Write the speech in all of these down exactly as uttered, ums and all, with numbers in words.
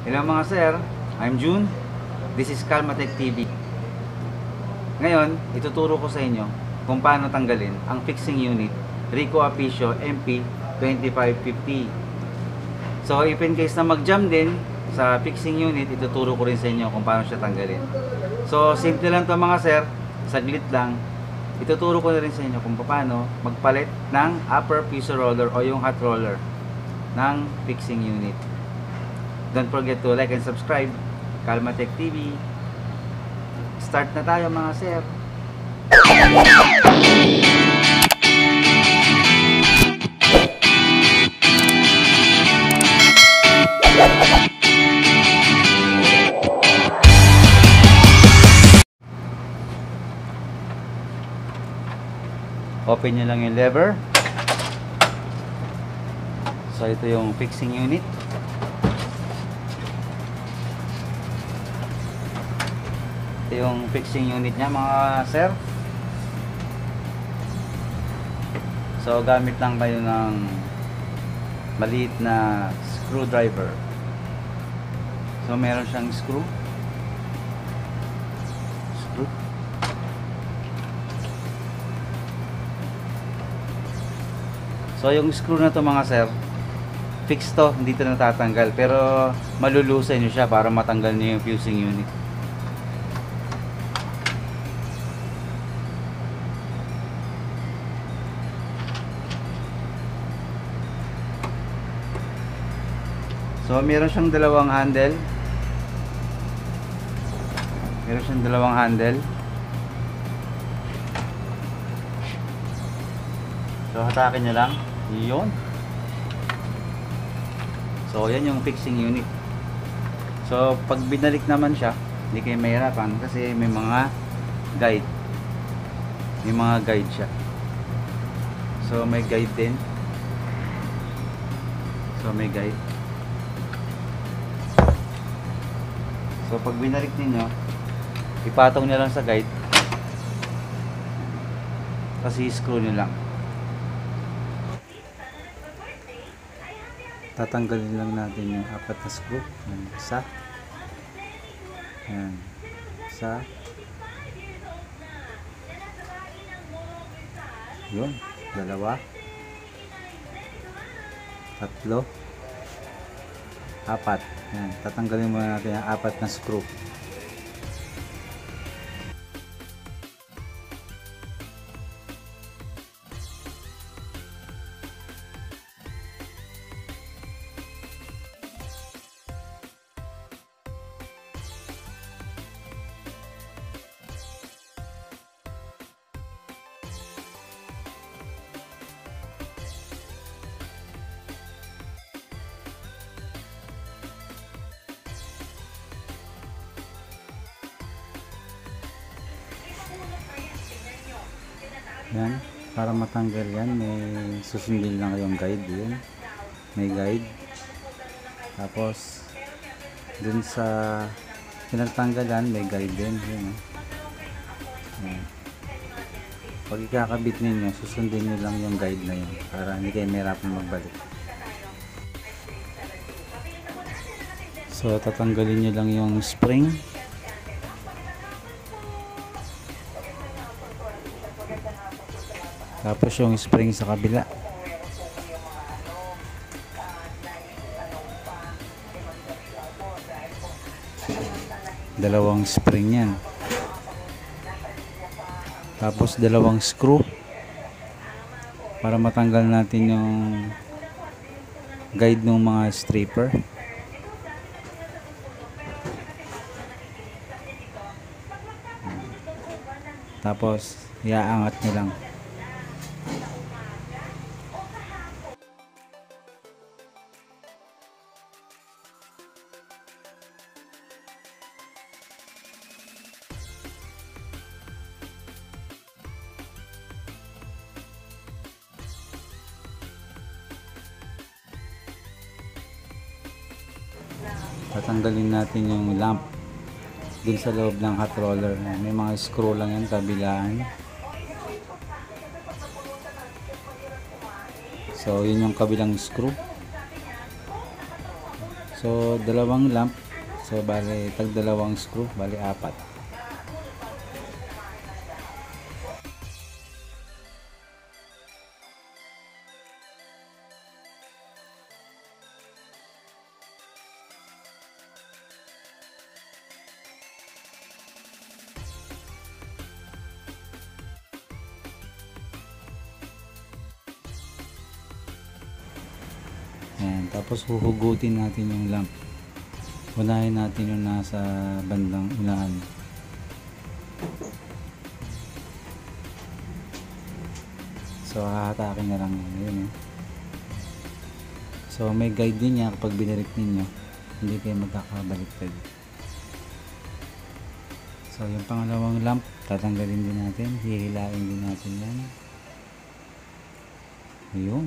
Hello mga sir, I'm June. This is Kalmatech T V. Ngayon, ituturo ko sa inyo kung paano tanggalin ang fixing unit Rico Apicio M P twenty-five fifty. So, if in case na mag-jam din sa fixing unit, ituturo ko rin sa inyo kung paano siya tanggalin. So, simple lang to mga sir, saglit lang. Ituturo ko na rin sa inyo kung paano magpalit ng upper piso roller o yung hot roller ng fixing unit. Don't forget to like and subscribe, Kalmatech T V. Start na tayo mga sir. Open nyo lang yung lever. So ito yung fixing unit. Ito yung fixing unit niya mga sir. So gamit lang kayo ng maliit na screwdriver. So meron siyang screw. Screw. So yung screw na to mga sir, fix to, hindi to natatanggal, pero malulusan nyo siya para matanggal nyo yung fusing unit. So meron siyang dalawang handle. Meron siyang dalawang handle. So hatakin niya lang. Yun. So yan yung fixing unit. So pag binalik naman siya, hindi kayo mahirapan kasi may mga guide. May mga guide siya. So may guide din. So may guide. So pag binalik niyo, ipatong niyo lang sa guide. Kasi screw niyo lang. Tatanggalin lang natin yung apat na screw. Yan, isa. Yan. Isa. Yun. Dalawa. Tatlo. Apat. Yan. Tatanggalin muna natin yung apat na screw. Yan, para matanggal yan, may susundin lang kayong guide yun. May guide. Tapos, dun sa pinagtanggalan, may guide din. Yun, eh. Yan. Pag ikakabit ninyo, susundin nyo lang yung guide na yun para hindi kayo mahirapan magbalik. So, tatanggalin nyo lang yung spring. Tapos yung spring sa kabila. Dalawang spring yan. Tapos dalawang screw para matanggal natin yung guide ng mga stripper. Tapos iaangat nyo lang. Tatanggalin natin yung lamp dun sa loob ng hot roller. May mga screw lang yan kabilaan. So yun yung kabilang screw. So, dalawang lamp. So, bali, tag dalawang screw. Bali, apat. Ayan, tapos huhugutin natin yung lamp. Unahin natin yung nasa bandang unahan. So, hahatakin na lang yun. Eh. So, may guide din niya kapag binirik ninyo. Hindi kayo magkakabaliktad. So, yung pangalawang lamp, tatanggalin din natin. Hihilain din natin yan. Ayun.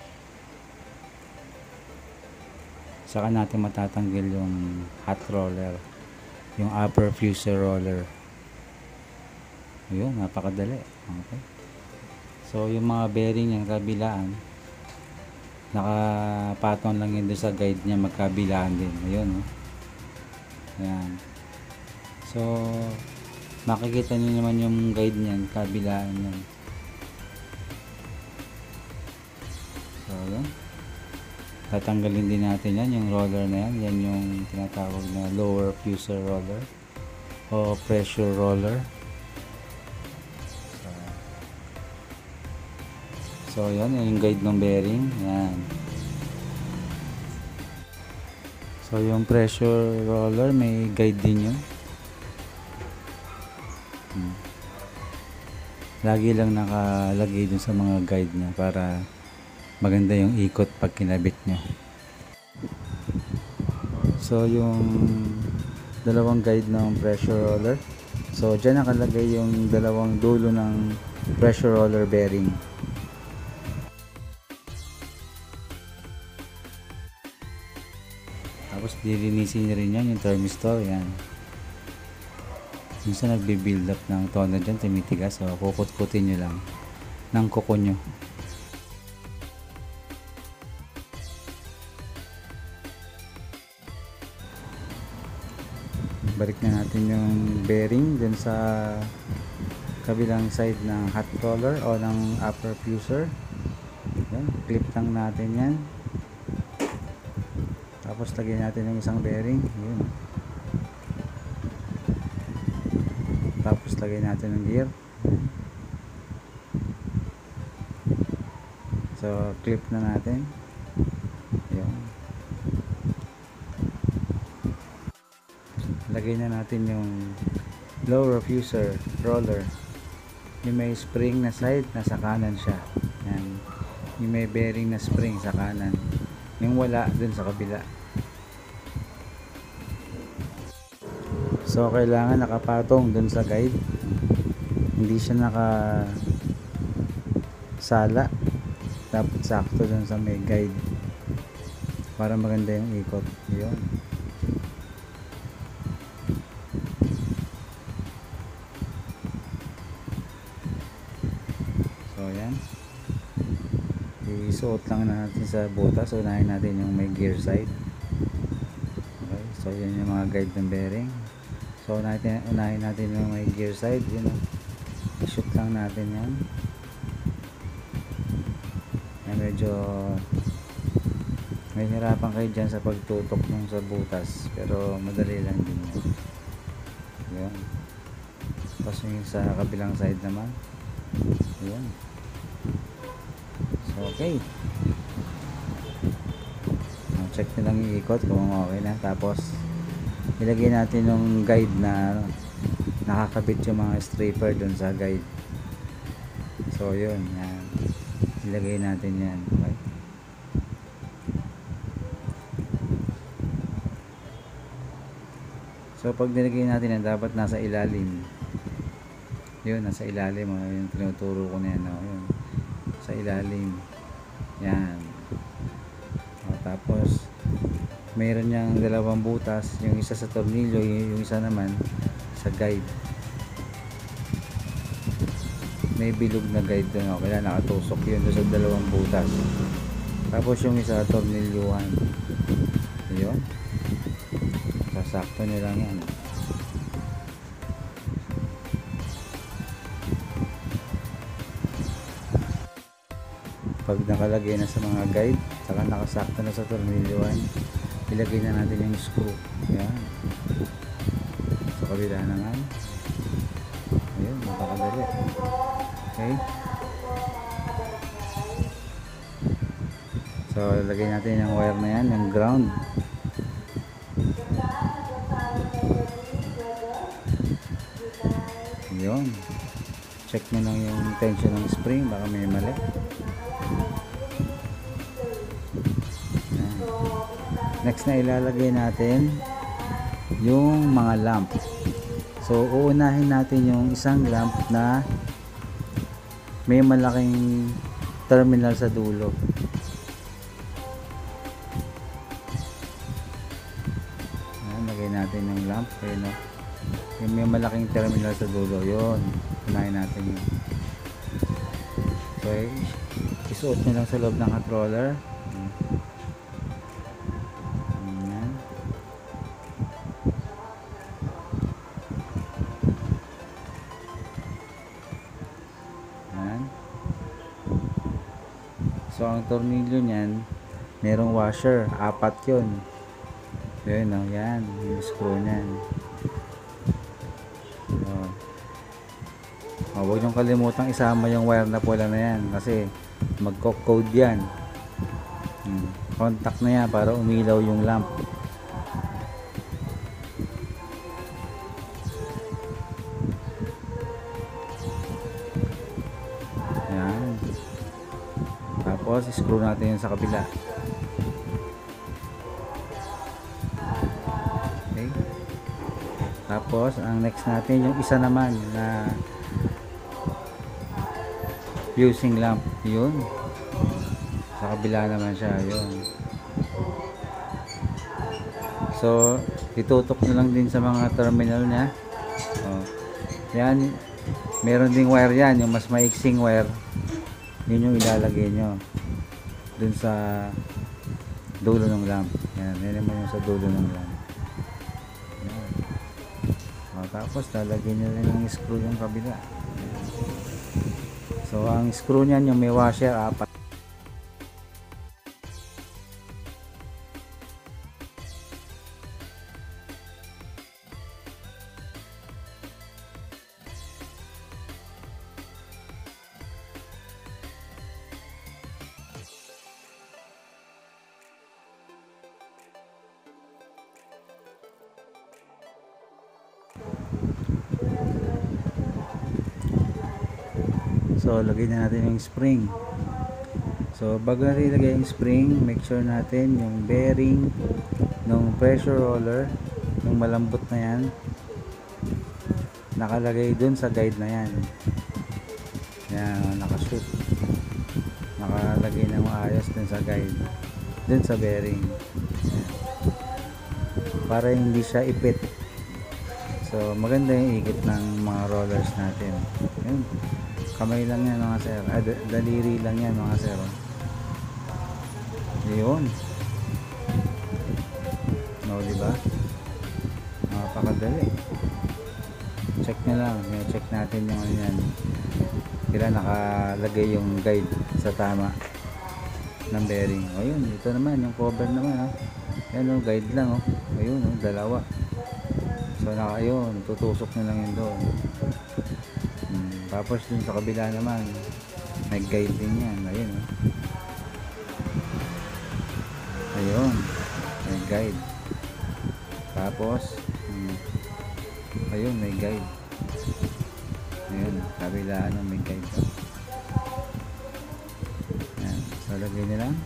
Saka natin matatanggal yung hot roller, yung upper fusel roller. Ayun, napakadali. Okay. So, yung mga bearing yung kabilaan, nakapatong lang yun doon sa guide niya, magkabilaan din. Ayun, oh. Ayan. So, makikita niyo naman yung guide niyan, kabilaan yan. So, ayun. Tatanggalin din natin yan, yung roller na yan. Yan yung tinatawag na lower fusel roller o pressure roller. So, so yan, yung guide ng bearing. Yan. So, yung pressure roller, may guide din yun. Hmm. Lagi lang nakalagay dun sa mga guide niya para maganda yung ikot pag kinabit nyo. So, yung dalawang guide ng pressure roller. So, dyan nakalagay yung dalawang dulo ng pressure roller bearing. Tapos, dilinisin nyo rin yan, yung thermistor. Yan. Minsan nagbe-build up ng toner dyan, tumitigas. So, kukut-kutin nyo lang ng kuko nyo. Balik na natin yung bearing dun sa kabilang side ng hot roller o ng upper fusel. Yan, clip lang natin yan. Tapos lagyan natin yung isang bearing. Yun. Tapos lagyan natin ng gear. So, clip na natin. Yun. Lagay na natin yung lower fusel roller. Yung may spring na side, nasa kanan siya. Yan. Yung may bearing na spring sa kanan. Yung wala, dun sa kabila. So, kailangan nakapatong dun sa guide. Hindi siya naka sala. Dapat sakto dun sa may guide. Para maganda yung ikot. Yun. Isuot lang natin sa butas. Unahin natin yung may gear side. Okay, so yan yung mga guide ng bearing. So unahin, unahin natin yung may gear side. Yun, i-shoot lang natin yan. Yan, medyo may hirapan kayo dyan sa pagtutok nung sa butas, pero madali lang din yan. Yan. Tapos yung sa kabilang side naman. Yan. Okay. Check nyo lang yung ikot kung okay na. Tapos ilagay natin yung guide na nakakabit yung mga stripper dun sa guide. So yun, yan. Ilagay natin yan. Okay. So pag nilagay natin yan, dapat nasa ilalim. Yun, nasa ilalim. Oh. Yung tinuturo ko na yan. Oh. Yun. Sa ilalim. Yan. O, tapos mayroon niyang dalawang butas, yung isa sa tornilyo, yung isa naman sa guide. May bilog na guide doon. O, kaya nakatusok yun doon sa dalawang butas. Tapos yung isa tornilyuhan. Ayun. sakto nyo lang yan. Pag nakalagay na sa mga guide, saka nakasakto na sa tornilyoan, ilagay na natin yung screw. Yan. Sa kabila naman. Ayun, napakadali. Okay. So, ilagay natin yung wire na yan, yung ground. Yun. Check nyo lang yung tension ng spring, baka may mali. Yan. Next na ilalagay natin yung mga lamp. So uunahin natin yung isang lamp na may malaking terminal sa dulo. Yan, lagay natin yung lamp. Ayun, no? Yung may malaking terminal sa dulo, yun, unahin natin yun. So isuot nyo lang sa loob ng controller. So ang tornilyo niyan, merong washer, apat 'yon. Yun, oh, yan, yung screw niyan. Oh. Oh, huwag niyong kalimutang isama yung wire na pula na yan kasi magko-code yan. Hmm. Contact na yan para umilaw yung lamp. Yan. Tapos screw natin yun sa kabila. Okay. Tapos ang next natin yung isa naman na fusing lamp, yun sa kabila naman siya, yun. So itutok nyo lang din sa mga terminal nya. Oh. Yan, meron ding wire yan, yung mas maiksing wire, yun yung ilalagay nyo dun sa dulo ng lamp. Yan, yan naman yung sa dulo ng lamp. Yan. O, tapos lalagyan nyo rin yung screw yung kabila. So ang screw nyan yung may washer, apat. So lagay na natin yung spring. So bago natin ilagay yung spring, make sure natin yung bearing ng pressure roller, yung malambot na yan, nakalagay dun sa guide na yan. Yan, nakashoot, nakalagay na maayos dun sa guide, dun sa bearing. Yan. Para hindi siya ipit. So maganda yung ikit ng mga rollers natin. Yan. Kamay lang yan mga sir, ah, daliri lang yan mga sir. Yun, no, diba? Napakadali. Check nyo lang, may check natin yung ano yan, kailan nakalagay yung guide sa tama ng bearing. O yun, ito naman yung cover naman, oh. Yan, oh, guide lang, oh. Ayun, oh, dalawa. So naka, yun, tutusok nyo lang yun doon. Tapos dun sa kabila naman may guide din yan. Ayun, oh. Ayun, may guide. Tapos hmm, ayun, may guide. Ayun, kabila ano, may guide, oh. Yan, so lagay nyo lang.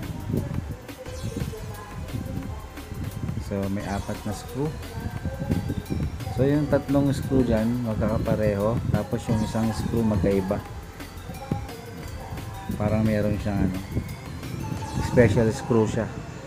So may apat na screw. So yung tatlong screw dyan magkakapareho, tapos yung isang screw magkaiba. Parang meron siyang ano, special screw siya.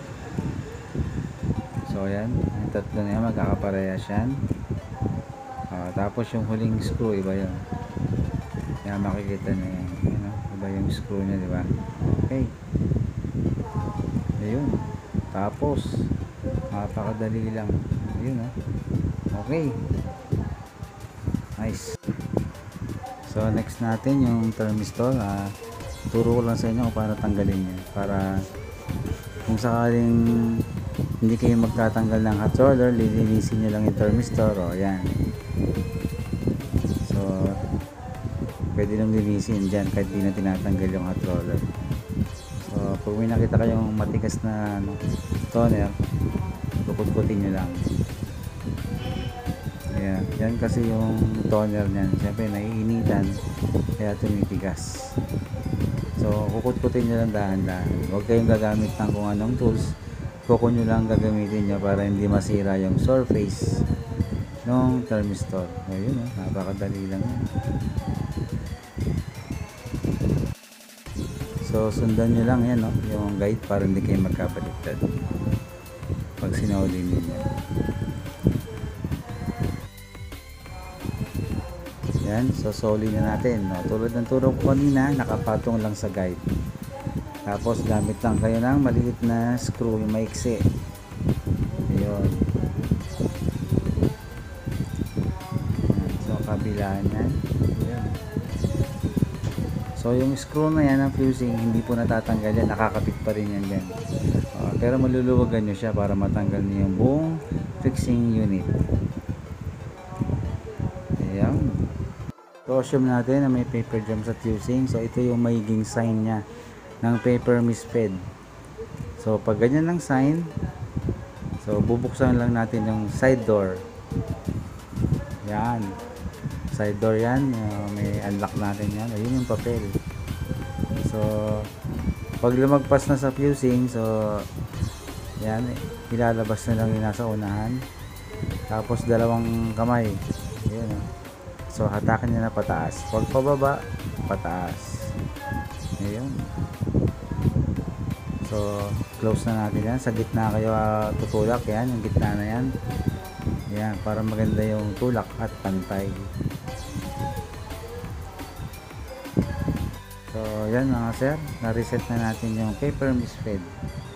So yan, yung tatlo na yan magkakaparehas yan. Uh, tapos yung huling screw, iba yun. Yan, makikita nyo yan. Yan, uh, iba yung screw nya, diba? Okay. Ayun. Tapos napakadali lang. Ayun ah. Okay. Nice. So next natin yung thermistor. Ah, turo ko lang sa inyo kung paano tanggalin yan. Para kung sakaling hindi kayo magtatanggal ng hot roller, lilinisin nyo lang yung thermistor. O yan. So pwede nang linisin dyan kahit di na tinatanggal yung hot roller. So pag may nakita kayong matigas na ano, toner, kukut-kutin nyo lang. Ayan. Yan kasi yung toner nyan, siyempre naiinitan kaya tumitigas. So kukut-kutin nyo lang dahan-dahan. Huwag kayong gagamit ng kung anong tools, kuko nyo lang gagamitin nyo para hindi masira yung surface ng thermistor. Ayun o, napakadali lang yan. So sundan nyo lang yan, no? Yung guide para hindi kayo magkabaliktad pag sinaulin ninyo. Yan, so soli na natin, no? Tulad ng turo ko kanina, nakapatong lang sa guide. Tapos gamit lang kayo ng maliit na screw, yung maiksi. Ayun. So kabilaan yan. Ayun. So yung screw na yan ng fusing, hindi po natatanggal yan, nakakapit pa rin yan dyan. Uh, pero maluluwagan nyo siya para matanggal nyo yung buong fixing unit. Ayan. So assume natin na may paper jam sa fusing. So ito yung magiging sign nya ng paper misfed. So pag ganyan ng sign, so bubuksan lang natin yung side door. Yan. Side door yan. Uh, may unlock natin yan. Ayun yung papel. So pag lumagpas na sa fusing, so yan, ilalabas na lang yung nasa unahan. Tapos dalawang kamay. Ayun, uh. So hatakan niya na pataas. Pag pababa, pataas. Ayun. So close na natin yan. Sa gitna kayo uh, tutulak. Yan, yung gitna na yan. Yan, para maganda yung tulak at pantay. So yan mga sir, na-reset na natin yung paper misfed.